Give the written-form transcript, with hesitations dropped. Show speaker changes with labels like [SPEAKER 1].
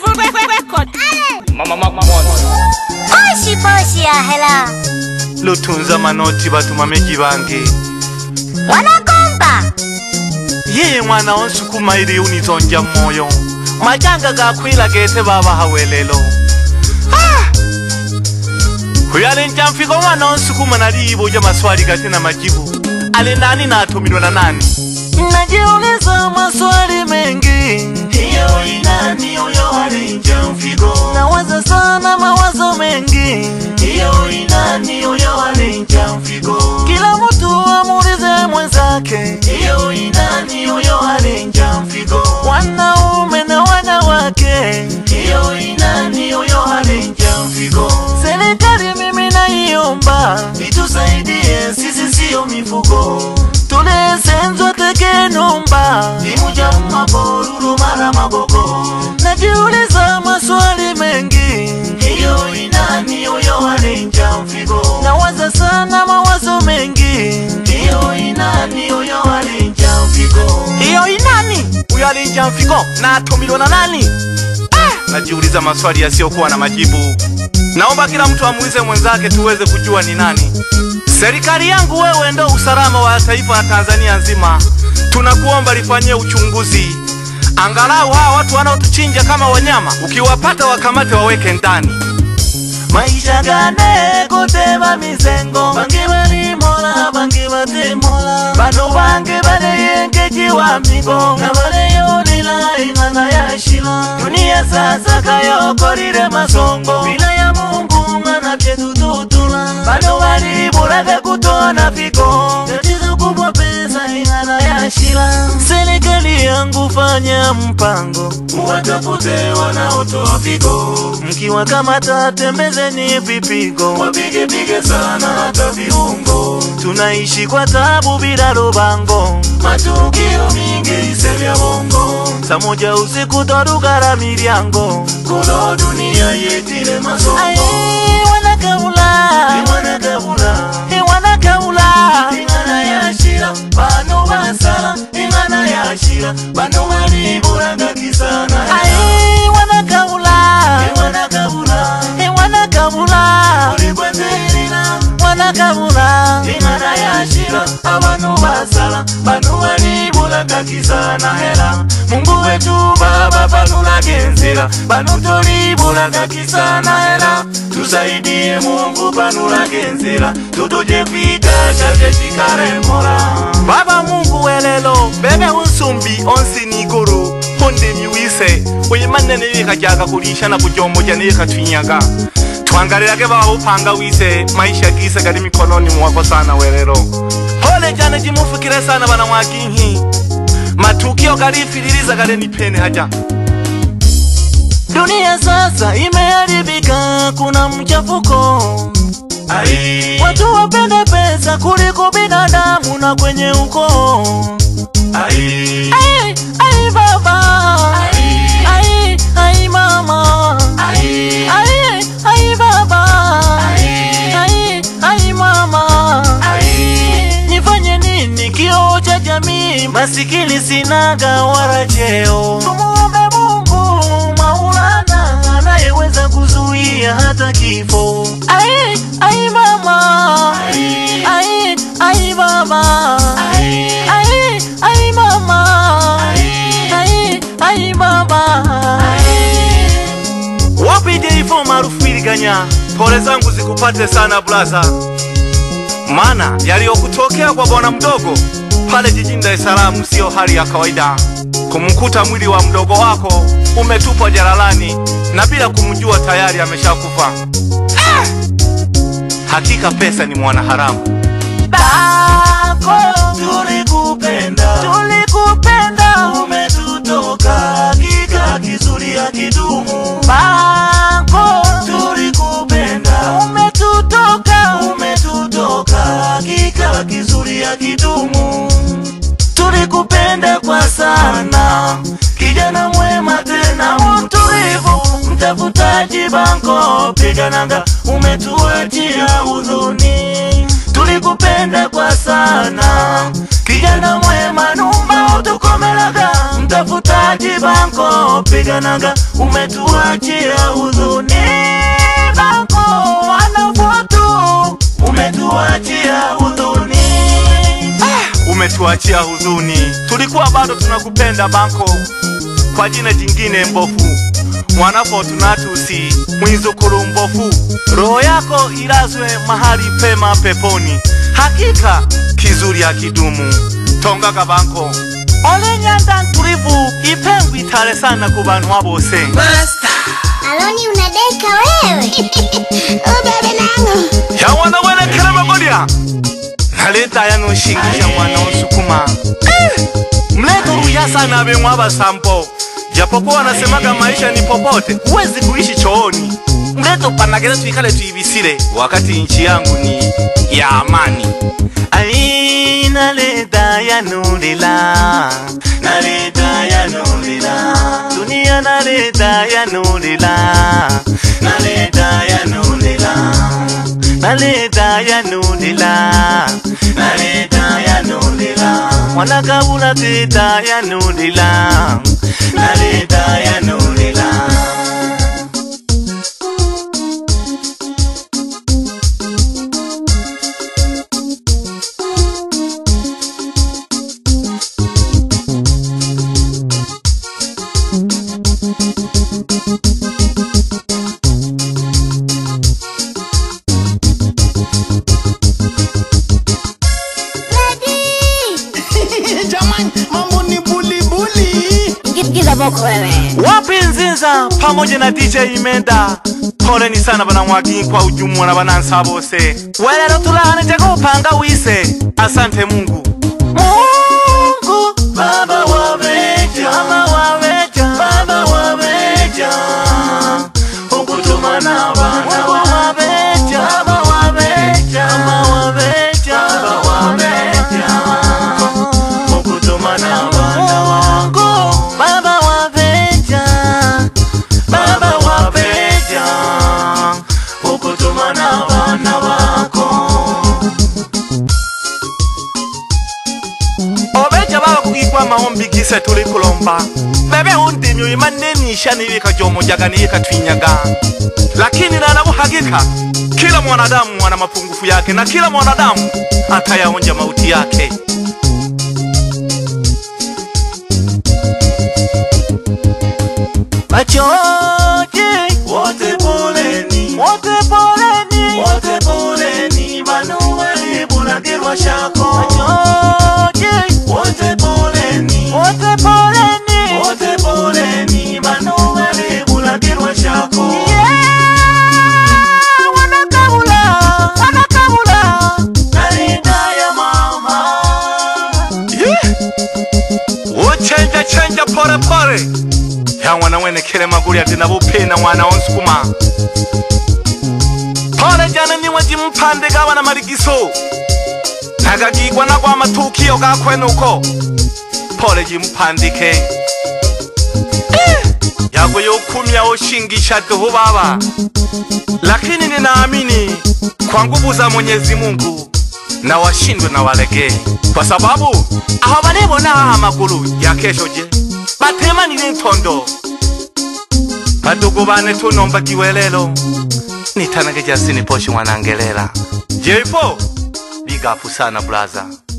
[SPEAKER 1] record.
[SPEAKER 2] Mama
[SPEAKER 1] Poshi ya hela.
[SPEAKER 3] Lutunza manoti batumameki bange.
[SPEAKER 1] Wanakomba.
[SPEAKER 3] Yeye mwana onsukuma ili unizonja moyo. Majanga gakwila gete baba hawelelo. Huyale njamfiko mwana onsukuma nalibo ja maswali gate na majibu. Ale nani na atumilwa na nani? Najiuliza maswali mengi.
[SPEAKER 4] Hiyo inani uyo ale njamfiko.
[SPEAKER 3] Nawaza sana mawazo mengi.
[SPEAKER 4] Hiyo inani uyo ale njamfiko.
[SPEAKER 3] Kila mtu amulize mwenzake.
[SPEAKER 4] Hiyo inani uyo ale njamfiko.
[SPEAKER 3] Wanaume na wanawake.
[SPEAKER 4] Hiyo inani uyo ale njamfiko.
[SPEAKER 3] Serikali mimi naiomba
[SPEAKER 4] itusaidie, sisi sio mifugo.
[SPEAKER 3] Tulesenzwa teke nomba
[SPEAKER 4] Imuja maboruru mara magogo.
[SPEAKER 3] Najiuliza maswali mengi.
[SPEAKER 4] Hiyo inani uyo ale njamfiko.
[SPEAKER 3] Nawaza sana mawazo mengi.
[SPEAKER 4] Hiyo inani uyo ale njamfiko.
[SPEAKER 3] Hiyo inani uyo ale njamfiko na atumilwa na nani? Najiuliza maswali yasiyokuwa na majibu. Naomba kila mtu amuulize mwenzake tuweze kujua ni nani. Serikali yangu wewe ndo usalama wa taifa la Tanzania nzima. Tunakuomba lifanyie uchunguzi. Angalau hawa watu wanaotuchinja kama wanyama, ukiwapata wakamate waweke ndani.
[SPEAKER 4] Maisha gane kuteba mizengo. Bange bali mola, bange bate mola. Bano bange bale yengeji wa migo. Na bale yonila ingana ya shila. Dunia sasa kayo korire masongo. Bila ya Mungu ngana pyetu tutula. Bano bali bulage kutona fiko. Tatizo kubwa pesa ingana ya shila.
[SPEAKER 3] Serikali yangu fanya mpango.
[SPEAKER 4] Muwatafute wanaotoa figo.
[SPEAKER 3] Mkiwa kamata tembezeni vipigo.
[SPEAKER 4] Wapige sana hata viungo.
[SPEAKER 3] Tunaishi kwa tabu bila rubango.
[SPEAKER 4] Matukio mingi isevya bongo.
[SPEAKER 3] Saa moja usiku twarugara milyango.
[SPEAKER 4] Kulo dunia yetile masongo.
[SPEAKER 3] Wanakaula wanakaula
[SPEAKER 4] ingana ya shira. Bano basala ingana ya shira. Bano walibulanga kisana.
[SPEAKER 3] Wanakaula
[SPEAKER 4] ulikwendelina.
[SPEAKER 3] wanakaula
[SPEAKER 4] Ingana ya shira. Abano basala bano walibulanga kisana hela. Mungu wetu baba panula genzira. Bano tolibulanga kisana hela. Tusaidie Mungu panula genzira. Tutuje kwita chache chikare mora.
[SPEAKER 3] Baba Mungu welelo bebe unsumbi onsi niguru honde miwise uyimane neka jaga kulisha na kujomboja neka twinyaga twangarira ke baba upanga wise maisha gisa gali mikononi mwako sana welelo pole jana jimufikire sana bana mwakinhi matukio galifililiza gale nipene haja. Dunia sasa imeharibika, kuna mchafuko. Watu wapende pesa kuliko binadamu na kwenye ukoo. Baba mama baba mama nifanye nini kioo cha jamii? Masikini sinaga wala cheo. Tumuombe Mungu Maulana anayeweza kuzuia hata kifo. Mama baba mama baba. Wapi J4 maarufu iliganya? Pole zangu zikupate sana blaza. Maana yaliyokutokea kwa bwana mdogo pale jijini Dar es Salaam sio hali ya kawaida. Kumkuta mwili wa mdogo wako umetupwa jalalani na bila kumjua tayari ameshakufa. Hakika pesa ni mwana haramu.
[SPEAKER 4] Bako tulikupenda umetutoka, hakika kizuri ya kidumu.
[SPEAKER 3] Bako
[SPEAKER 4] tulikupenda umetutoka, hakika kizuri ya kidumu. Tulikupenda kwa sana, kijana mwema tena mtulivu, mtafutaji banko pigananga, umetuachia huzuni. Tulikupenda kwa sana, kijana mwema numba utukomelaga, mtafutaji Banko piganaga umetuachia huzuni. Banko wanafoto umetuachia huzuni.
[SPEAKER 3] Umetuachia huzuni. Tulikuwa bado tunakupenda Banko. Kwa jina jingine mbofu Mwanafo tunatusi mwizukuru mbofu. Roho yako ilazwe mahali pema peponi. Hakika kizuri hakidumu. Tonga Banko. Ole nyanda tulivu ipengu itale sana kubantu wabose.
[SPEAKER 1] Master Aloni unadeka wewe. Ubebe nangu
[SPEAKER 3] Yawana wele kelema godia. Naleta yano shingisha mwana usukuma. Mleto ruya sana abemwa basampo. Japokuwa wanasemaga maisha ni popote, huwezi kuishi chooni. Mleto panageza tuikale tuibisire wakati nchi yangu ni ya amani.
[SPEAKER 4] Ai naleta ya nulila, naleta ya nulila. Dunia naleta ya nulila, naleta ya nulila. Naleta ya nulila, naleta ya nulila. Wanakabula teta ya nulila, naleta ya nulila.
[SPEAKER 3] Wapi Nzinza pamoja na DJ Imenda. Pole ni sana bana mwagi kwa ujumu na banansa bose. Wele rotulane jako panga wise. Asante Mungu.
[SPEAKER 4] Mungu Baba waweja, Mama waweja, Baba waweja. Ukutuma na bana waweja, Baba waweja, Mama waweja, Baba waweja. Ukutuma na bana wangu, Baba waweja, Baba waweja. Ukutuma na bana wako.
[SPEAKER 3] Obeja baba kugikwa maombi gise tuli kulomba. Bebe undimyo imaneni ishani wika jomo jagani wika twinyaga. Lakini na anabuhagika kila mwanadamu wana mapungufu yake na kila mwanadamu atayaonja mauti yake.
[SPEAKER 4] Machozi wote poleni, wote poleni, wote poleni. Manueli bulagirwa shako. Machozi wote poleni, wote poleni, wote poleni. Manueli bulagirwa shako. Wanakabula, wanakabula. Nalinda ya mama.
[SPEAKER 3] Uchenja pore pore. Ya wana wene kile maguri ati nabupena mwana onsukuma. Pole jana ni wajimpande gawa na marigiso. Nagagigwa na kwa matukio gakwenuko. Pole jimpandike. Yago yokumya oshingisha duhu baba. Lakini ninaamini kwa nguvu za Mwenyezi Mungu na washindwe na walege. Kwa sababu aho banebona amaguru ya kesho je. Batema ni ntondo. Badugu bane tunomba kiwelelo. Nitanage Justin Poshi wanangelela. J4 big up sana brother.